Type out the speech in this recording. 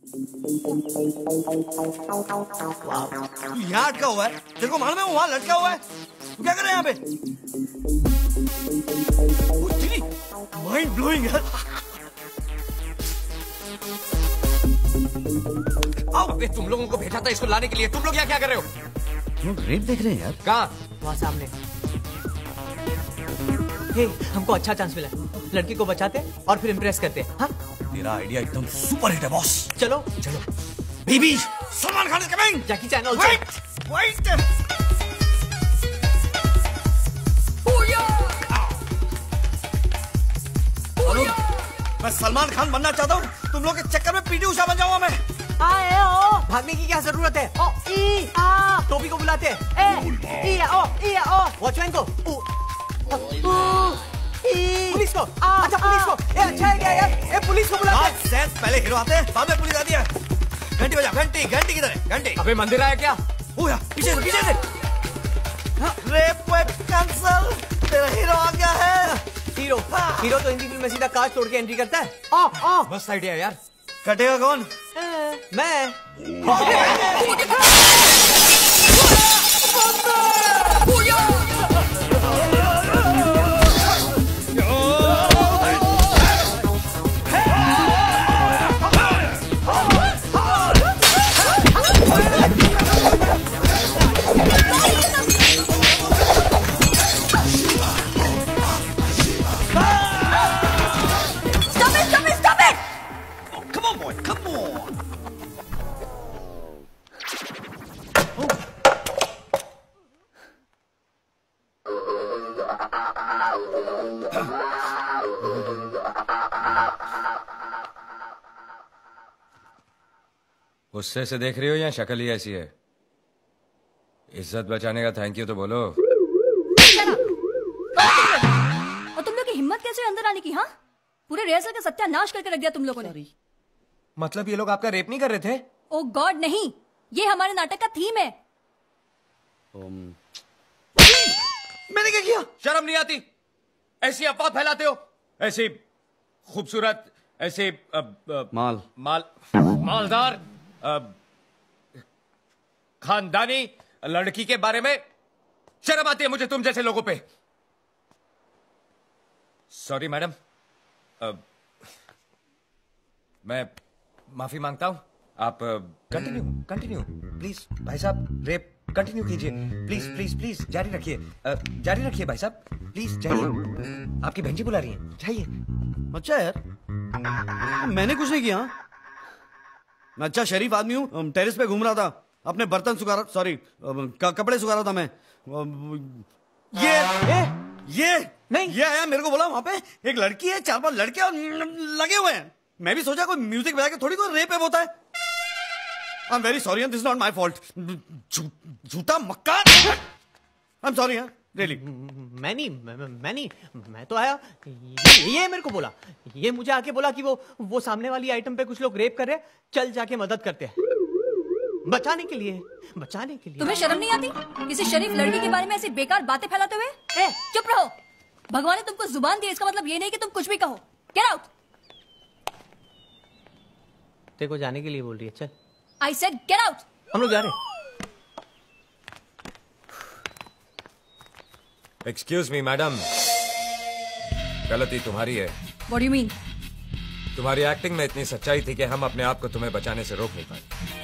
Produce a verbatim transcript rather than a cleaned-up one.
यहाँ अटका हुआ है, तेरे को मालूम है वो वहाँ लटका हुआ है, तू क्या कर रहा है यहाँ पे? माइंड ब्लोइंग है। अबे तुम लोगों को भेजा था इसको लाने के लिए, तुम लोग यहाँ क्या कर रहे हो? तुम रेप देख रहे हैं यार? कहाँ? वहाँ सामने। हे, हमको अच्छा चांस मिला, लड़की को बचाते और फिर इम्प्रेस करते। हाँ? तेरा आइडिया एकदम सुपर हिट है बॉस। चलो चलो। Baby, Salman Khan is coming. Jackie Chan also. Wait, wait. मैं सलमान खान बनना चाहता हूँ, तुम लोग के चक्कर में पीटी उषा बन जाऊंगा मैं। आए ओ, भागने की क्या जरूरत है? ओ ई आ, टोपी को बुलाते हैं। ए ई ओ ई ओ, वॉचमैन को। उ, उ, ई, पुलिस को। अच्छा पुलिस को। ए अच्छा है क्या यार? ए पुलिस को बुलाते हैं। सेंस पहले हीरो आते हैं, बाद में पुलिस आती है। घंटी बजा, घंटी, घंटी किधर है? घंटी। अबे मंदिर आया क्या? ओ यार, पीछे से, पीछे से। रेप वेप कैंसल, तेरा हीरो आ गया है। हीरो हीरो तो हिंदी फिल्म में सीधा कांच तोड़ के एंट्री करता है। आ, आ, बस आइडिया यार। कटेगा कौन? मैं। गुस्से से देख रही हो या शक्ल ही ऐसी है? इज्जत बचाने का थैंक यू तो बोलो। और तुम लोग की हिम्मत कैसे अंदर आने की? हाँ, पूरे रिहर्सल का सत्यानाश करके रख दिया तुम लोगों ने। मतलब ये लोग आपका रेप नहीं कर रहे थे? ओ गॉड नहीं, ये हमारे नाटक का थीम है। um... मैंने क्या किया? शर्म नहीं आती? ऐसी अफवाह फैलाते हो, ऐसी खूबसूरत, ऐसे अब, अब, माल माल मालदार अब, खानदानी लड़की के बारे में शर्म आती है मुझे तुम जैसे लोगों पे। सॉरी मैडम, अब मैं माफी मांगता हूं। आप कंटिन्यू कंटिन्यू प्लीज भाई साहब, रेप कंटिन्यू कीजिए प्लीज प्लीज प्लीज, जारी रखिए, जारी रखिए भाई साहब प्लीज, जाइए। आपकी बहन जी बुला रही हैं, जाइए। अच्छा यार, मैंने कुछ नहीं किया। मैं अच्छा शरीफ आदमी हूँ, टेरेस पे घूम रहा था, अपने बर्तन सुखा रहा, सॉरी कपड़े सुखा रहा था मैं। ये ए? ये नहीं, ये आया मेरे को बोला वहां पे एक लड़की है, चार पांच लड़के और लगे हुए हैं। मैं भी सोचा कोई म्यूजिक बजा के थोड़ी कोई रेप वेप होता है। I am very sorry, this is not my fault. झूठा मक्का, आई एम सॉरी रियली। मैं नहीं मैं, मैं नहीं मैं तो आया, ये, ये मेरे को बोला, ये मुझे आके बोला कि वो वो सामने वाली आइटम पे कुछ लोग रेप कर रहे हैं, चल जाके मदद करते हैं, बचाने के लिए बचाने के लिए। तुम्हें शर्म नहीं आती किसी शरीफ लड़की के बारे में ऐसी बेकार बातें फैलाते हुए? ए, चुप रहो। भगवान ने तुमको जुबान दी, इसका मतलब ये नहीं कि तुम कुछ भी कहो। Get out. तेरे को जाने के लिए बोल रही है, चल। I said get out. हम लोग जा रहे हैं। एक्सक्यूज मी मैडम, गलती तुम्हारी है। What do you mean? तुम्हारी एक्टिंग में इतनी सच्चाई थी कि हम अपने आप को तुम्हें बचाने से रोक नहीं पाए।